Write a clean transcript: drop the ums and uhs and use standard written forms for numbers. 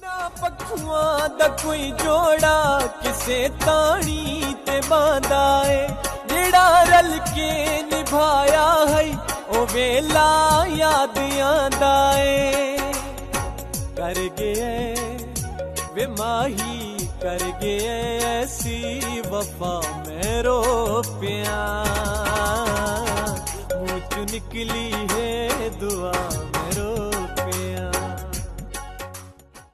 ना पखुआं दा कोई जोड़ा किसे ताड़ी ते बांदा है जेड़ा रल के निभाया है ओ वेला याद आंदा है कर गए वे माही कर गए ऐसी वफा मैं रो पिया मुँह चो निकली